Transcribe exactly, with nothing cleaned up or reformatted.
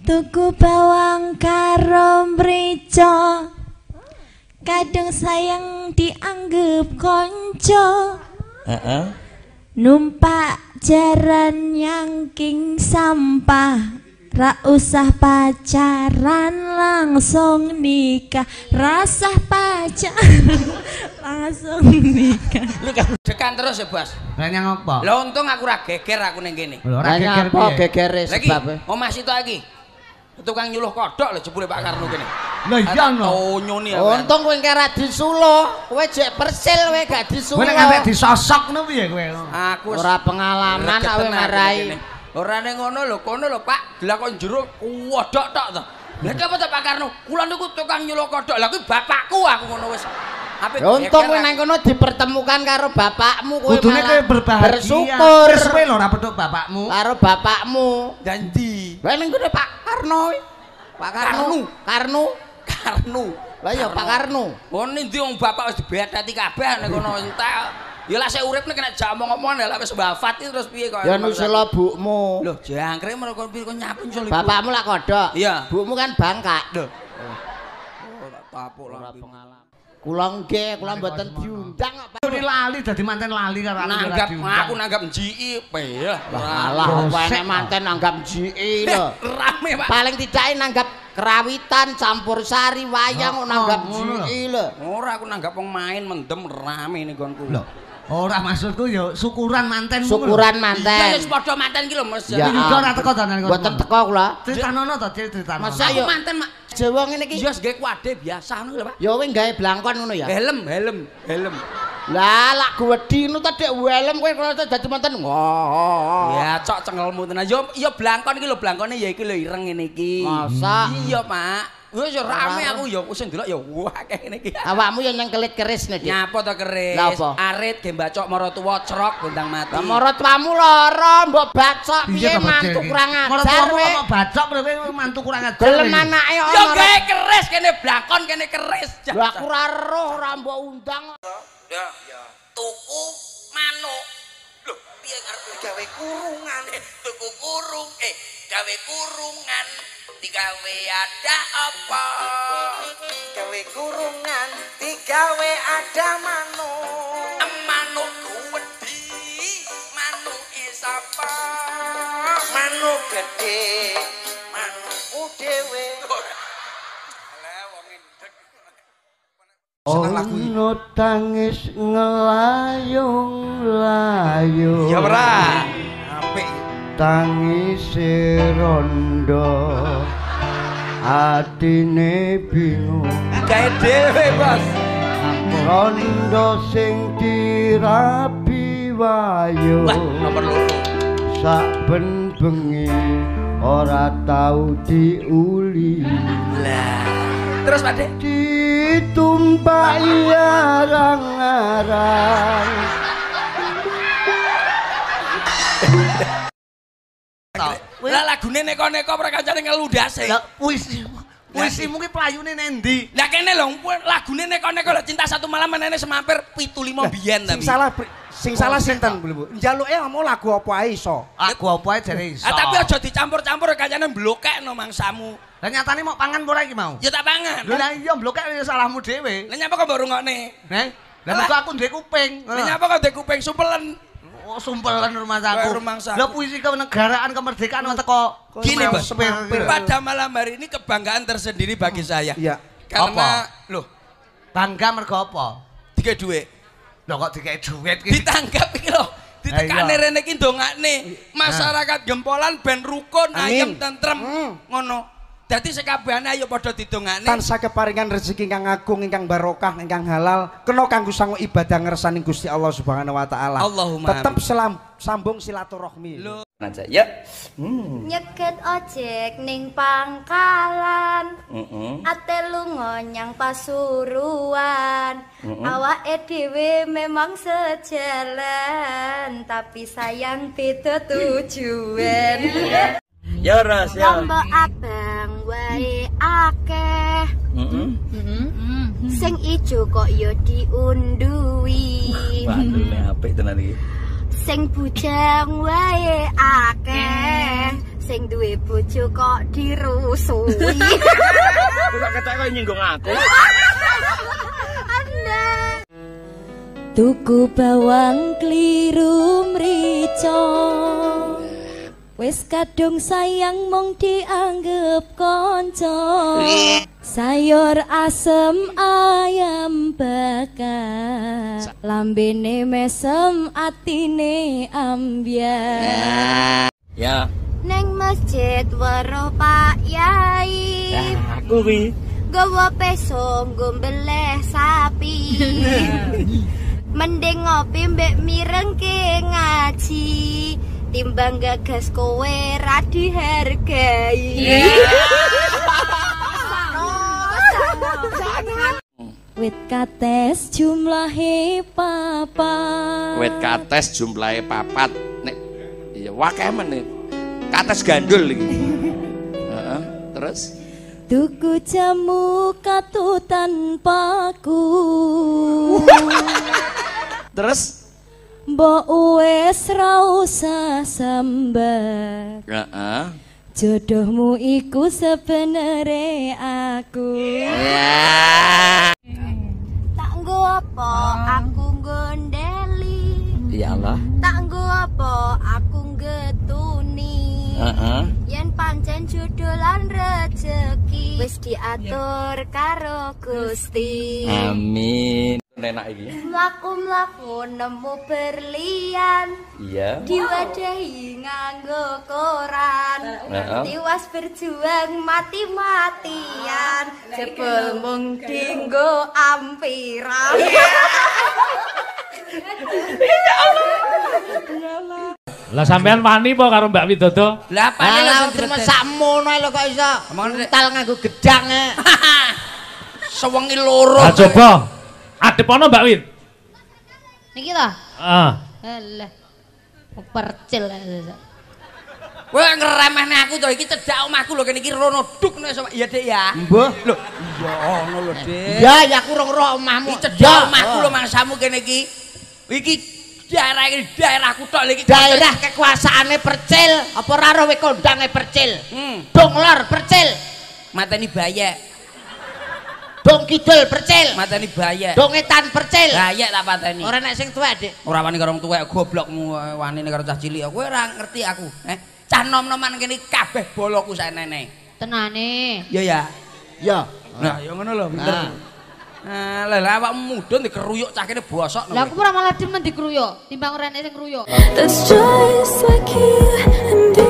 tuku bawang karo mrica kadang sayang dianggep konco heeh numpak jaran nyangking sampah ra usah pacaran langsung nikah rasah pacaran langsung nikah lu kan dekan terus ya bos lah nyang apa lah untung aku ra geger aku ning kene lho ra geger apa gegere sebab omah situ iki tukang nyuluh kodhok lho jebule Pak Karno kene lah iya no nyoni untung kowe engke ra disuluh kowe jek persil kowe gak disuluh kowe nek ambek disosok ngono piye kowe aku ora pengalaman kowe marai ora ning ngono lho kono lho Pak dilakon jero kodhok tok to lha apa to Pak Karno kula niku tukang nyuluh kodhok lha kuwi bapakku aku ngono wis apik untung kowe nang kono dipertemukan karo bapakmu kowe kudune kowe berbahagia bersyukur wis kowe lho ora petuk bapakmu karo bapakmu janji kowe ning kene Pak Karno Pak Karno Karno Karno lah ya Pak Karno ngono ndi wong bapak wis dibeteti kabeh nek kono entek ya lah sik uripne kena jak omong-omongan lah wis wafat terus piye kok ya nusula bukmu lho jangkrik mergo piye kok nyapu nsul bapakmu lak kodhok iya bukmu kan bangkak lho oh tak tapuk lah pengalaman kula nggih kula mboten diundang kok Pak lali dadi manten lali karo nanggap aku nanggap njiki piye lah apa nek manten nanggap njiki lho rame Pak paling tidake nanggap kerawitan campur sari wayang nanggap njiki lho ora aku nanggap wong main mendem rame ning nggonku lho ora maksudku ya syukuran manten syukuran manten ya wis padha manten ki lho Mas ya ora teko tenan kok mboten teko kula critanono to critanono masa yo manten mak Jawa ngene iki ya wis gawe kuade biasa ngono lho Pak ya kowe gawe blangkon ngono ya helm helm helm lah lak wedi ngono ta dek helm kowe kalau dadi manten ya cok cengelmu tenan yo yo blangkon iki lho blangkone ya iki lho ireng ngene iki masa iya Pak wis yo rame aku yo wis ndelok yo wah akeh ngene iki awakmu yo nyang kelit keris nek nyapa to keris arit ge mbacok mara tuwa crok bentang mati lah mara tuamu lara mbok bacok piye mantu kurang ajar kowe kok bacok kowe mantu kurang ajar gelem anake yo gawe keris kene blangkon kene keris lho aku ora roh ora mbok undang ya ya tuku manuk lho piye karepe gawe kurungan tuku kurung eh gawe kurungan digawe ada apa gawe kurungan digawe ada manuk manuk wedi manuk sapa manuk gede manukku dhewe ono tangis ngelayung-layung ya ora apik tangis rondo atine bingung gawe dhewe bos rondo sing dirapi wayu nomor loro saben bengi ora tau diuli lah terus Pak Dek ditumpaki arang-arang lah lagune neko-neko ora kancane ngelundase lah puisi puisimu ki playune nendi lah kene lho lagune neko-neko lho cinta satu malam menene semampir pitu lima biyen tapi sing salah sing salah sinten Bu njaluke mau lagu apa ae iso lagu apa ae jare iso tapi aja dicampur-campur kancane mblokekno mangsamu lah nyatane mau pangan ora iki mau ya tak pangan lho lah iya mblokek ya salahmu dhewe lha nyapa kok mbok rungokne neh lah mergo aku duwe kuping lha nyapa kok duwe kuping supelen oh sumpelan rumah saku rumangsaku lha puisi kenegaraan kemerdekaan teko gini Bos pada malam hari ini kebanggaan tersendiri bagi saya iya karena loh bangga mergo apa tiga duit lho kok dikek duit ki ditangkap iki lho ditekane rene iki ndongakne masyarakat Gempolan ben rukun ayem tentrem ngono dadi sekabehane ayo padha didongakne tansah keparingan rezeki ingkang agung ingkang barokah ingkang halal kena kanggo sangu ibadah ngersani Gusti Allah Subhanahu wa taala Allahumma tetep selam sambung silaturahmi lho aja ya hmm. Nyeket ojek ning pangkalan heeh ate lunga nyang Pasuruan awake dhewe memang sejalan tapi sayang beda tujuan ya ras ya lombok abang wae akeh heeh sing ijo kok ya diundui waduh apik tenan iki sing bujang wae akeh sing duwe bojo kok dirusui. Kok ketek kok nyinggung aku. Anda tuku bawang kliru mrica. Wis kadung sayang mung dianggep kanca. Sayur asem ayam bakar. Lambene mesem atine ambyar. Ya. Neng masjid weruh Pak Yai. Ya, aku kuwi. Gawa peso nggo mbeleh sapi. Mending ngopi mbek mirengke ngaji. Timbang gagas kowe ra dihargai. Wit kates jumlahe papat. Wit kates jumlahe papat. Nek iya wakeh men. Kates gandul iki. Heeh, terus tuku jamu katutan paku. terus mbok wis ra usah sambat. heeh. Jodohmu iku sebenere aku. Ya. Tak nggo apa aku gondeli. Ya Allah. Tak nggo apa aku getuni. Heeh. Yen pancen jodoh lan rejeki wis diatur karo Gusti. Amin. Enak iki. Mlaku-mlaku nemu berlian. Iya. Diwadahi nganggo koran. Heeh. Tiwas berjuang mati-matian. Jebul mung dinggo ampiran. Lah sampean wani po karo Mbak Widodo? Lah pane Lah langsung terus sakmono ae lho kok iso. Omong Mental nganggo gedang e. sewengi loro. Lah coba adep ana Mbak Wid. Niki ta? Heeh. Alah. Percil. Kowe ngeremehne aku to iki cedhak omahku lho kene iki rono duk nek ya Dik ya. Mbah, Lho, iya ono lho Dik. Ya ya aku roh-roh omahmu. Iki cedhak omahku lho mangsamu kene iki. Iki daerah iki daerahku tok lho iki. Daerah kekuasaane Percil, apa ora roh kondange Percil? Hmm, Dong lor Percil, mateni bayek, dong kidul Percil, mateni bayek. dong etan Percil. Bayek tak pateni. Ora nek sing tuwek, Dik. Ora wani karo wong tuwek goblokmu wani karo cah cilik. Kowe ora ngerti aku, eh. Cah nom-noman kene kabeh boloku saenene. Tenane. Iya ya. Ya. Nah, ya ngono lho, bener. Nah, lah lah awakmu mudhun dikeruyuk cah kene bosok. Lah aku ora malah demen dikruyuk, timbang rene sing kruyuk. That's just like you and me.